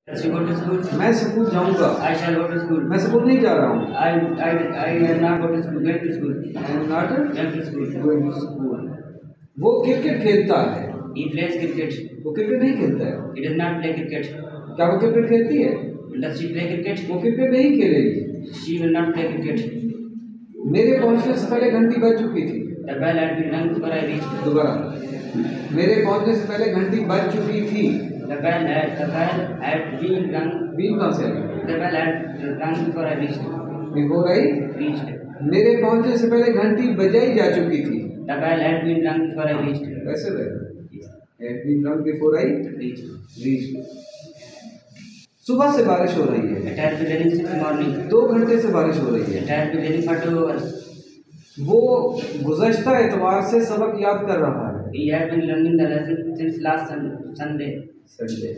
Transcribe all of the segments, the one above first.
Does she go to school? मैं school जाऊंगा। I shall go to school. मैं school नहीं जा रहा हूँ। I am not go to school. Going to school. I am not Going to school. going to school. वो cricket खेलता है। He plays cricket. वो क्रिकेट नहीं खेलता है। He does not play cricket. क्या वो क्रिकेट खेलती है? Does she play cricket? वो क्रिकेट नहीं खेलेगी। She will not play cricket. मेरे पहुंचने से पहले घंटी बज चुकी थी। The bell had been rung before I reached. दोबारा, मेरे पहुंचने से पहले घंटी बज चुकी थी। The bell had been rung. Been कहाँ से आई? The bell had rung before I reached. Before I Reached. मेरे पहुंचने से पहले घंटी बजाई जा चुकी थी। The bell had been rung before I reached. कैसे रहेगा? Had been rung before I Reached. reached. सुबह से बारिश हो रही है। It has been raining since morning. 2 घंटे से बारिश हो रही है। It has been raining for 2 hours. वो गुज़श्ता एतवार से सबक याद कर रहा है। He has been learning the lesson since last Sunday. Sunday.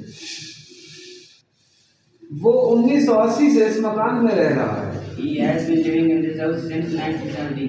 वो 1980 से इस मकान में रह रहा है। He has been living in this house since 1980.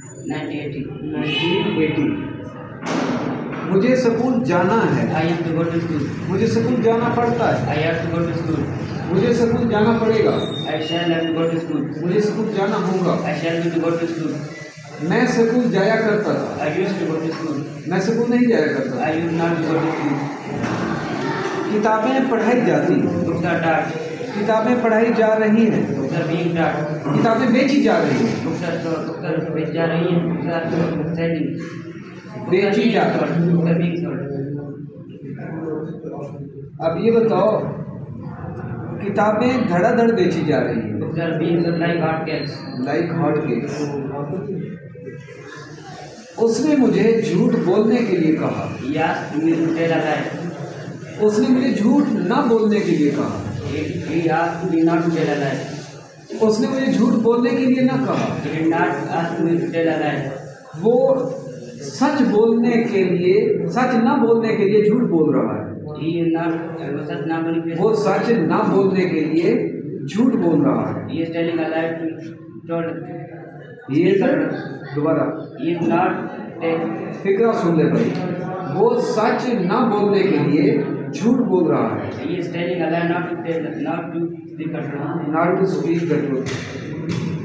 1980। मुझे स्कूल जाना है। I have to go to school. मुझे स्कूल जाना पड़ता है। I have to go to school. मुझे स्कूल जाना पड़ेगा। I shall have to go to school. मुझे स्कूल जाना होगा। I shall need to go to school. मैं स्कूल जाया करता था। I used to go to school. मैं स्कूल नहीं जाया करता। I used not to go to school. किताबें पढ़ाई जाती हैं। Books are taught. किताबें पढ़ाई जा रही हैं। Books are being taught. किताबें बेची जा रही हैं। Books are बेची जा रही हैं. Books are selling. बेची जा Books are being sold. अब ये बताओ, किताबें धड़ाधड़ बेची जा रही हैं। Books are being sold like hotcakes. Like hotcakes. उसने मुझे झूठ बोलने के लिए कहा। He asked me to tell a lie. उसने मुझे झूठ न बोलने के लिए कहा। He asked me not to tell a lie. उसने मुझे झूठ बोलने के लिए न कहा। He did not ask me to tell a lie. वो सच बोलने के लिए, सच न बोलने के लिए झूठ बोल रहा है। He is not सच ना बोलने के लिए वो सच न बोलने के लिए झूठ बोल रहा है। He is telling a lie to told. ये दोबारा He is not telling. फिक्रा सुन ले भाई। वो सच न बोलने के लिए झूठ बोल रहा है। He is telling a lie not to tell, not to speak a truth. Not to speak the truth.